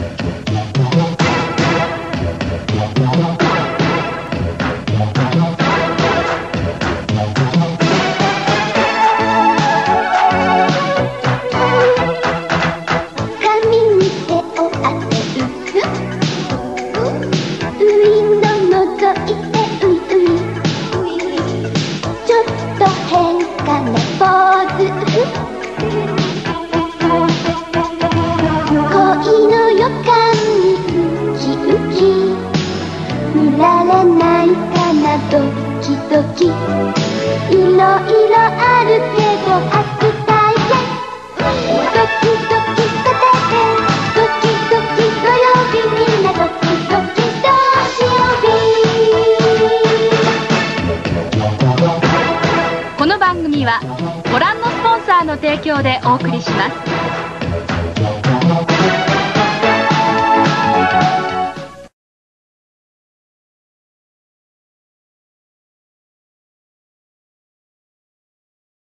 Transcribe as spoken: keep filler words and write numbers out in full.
ドキドキいろいろあるけど悪態でドキドキさせてドキドキ土曜日みんなドキドキどうしよう。この番組はご覧のスポンサーの提供でお送りします。